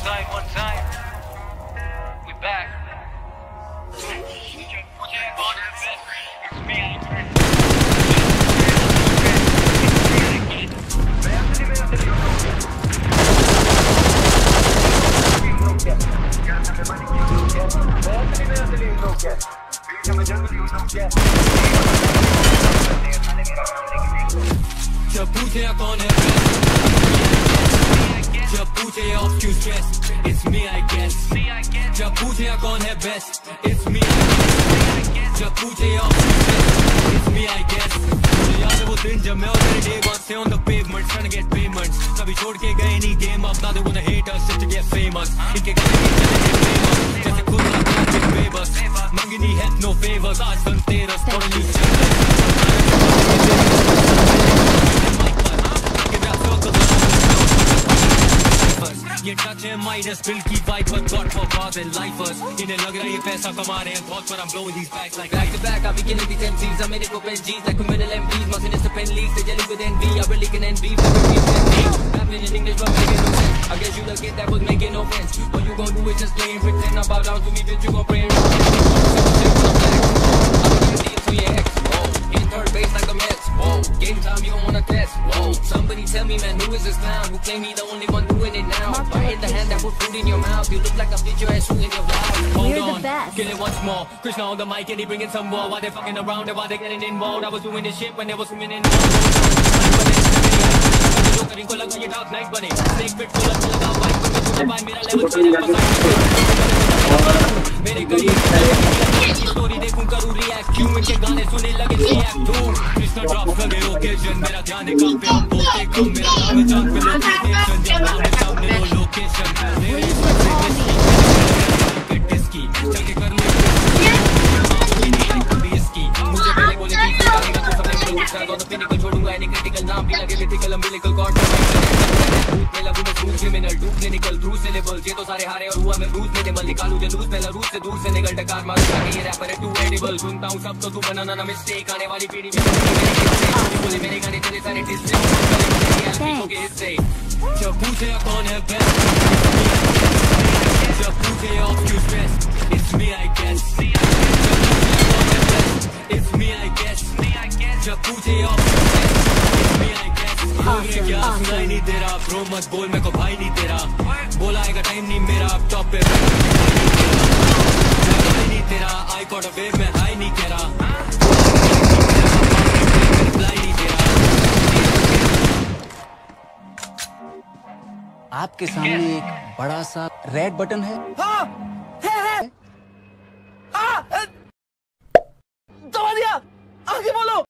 one time. We back. It's me, I guess. जब पूछे कौन है जब पूछे ऑफ क्यों stress it's me I guess जब पूछे कौन है बेस्ट इट्स मी जब पूछे ऑफ क्यों stress it's me I guess मुझे याद है वो दिन जब मैं और मेरे डे वन से on the pavement trying to get payments कभी छोड़ के गए नहीं गेम अब now they wanna hate us just to get famous इनके गाने के चले famous जैसे खुद ना के बेबस मांगी नहीं हेल्प नो फेवर्स आज धनतेरस थोड़ा न्यूज़ ये टच है माइनस बिल की वाइब पर god for god and lifers इन्हें लग रहा है ये पैसा कमा रहे हैं बहुत पर I'm blowing these bags like back to back I'll be killing these MCs I'm in it for G's like criminal MPs my sinister pen leaks they jelly with envy I really can envy rapping in English but making no sense I guess you the kid that was making no sense what you gon' do is just play and pretend I bow down to me bitch you gon' pray and to your ex whoa in third base like a Mets whoa game time you don't wanna test whoa somebody tell me man who is this clown who claim he the only one doing it now I hit the hand that put food in your mouth you look like a bitch your ass shoot in your mouth hold on kill it once more Krishna on the mic and he bringing some more why they fucking around and why they getting involved I was doing this shit when they was swimming in को लगा ये dark night बने snake pit को लगा white पर मैं भाई मेरा लेवल चेंज मेरे करीब स्टोरी देखूं करूं रिएक्ट क्यों इनके गाने सुने लगे रिएक्ट टू कृष्णा ड्रॉप लगे ओकेजन मेरा ध्यान है काम पे हम बोलते कम मेरा नाम है जान पे लोकेशन जब नाम है सामने लो लोकेशन मेरी डिस्की चल के कर ले मुझे पहले बोले कि गाने का तो सबने मेरे गुस्सा तो पिन को छोड़ूंगा एनी क्रिटिकल नाम भी लगे मिथिकल अम्बिलिकल गॉड में लगूं मैं स्मूथ क्रिमिनल डूब क्लिनिकल थ्रू सिलेबल ये तो सारे हारे और हुआ मैं रूज में निमल निकालूं जलूस पहला रूस से दूर से निकल टकार मारूं ताकि ये रैपर है टू एडिबल सुनता हूं सब तो तू बनाना ना मिस्टेक आने वाली पीढ़ी में बोले मेरे गाने तेरे सारे डिस्ट्रिक्ट के हिस्से जब पूछे कौन है बेस्ट जब पूछे ऑफ क्यों best it's me I guess It's me, I guess. जब पूछे of It's me, I guess. क्या सुनाई नहीं तेरा ब्रो मत बोल मैं को भाई नहीं तेरा बोला आएगा टाइम नहीं मेरा अब टॉप पे नहीं तेरा आई गॉट अ वेव में हाई नहीं कह रहा रिप्लाई नहीं तेरा आपके सामने एक बड़ा सा रेड बटन है हाँ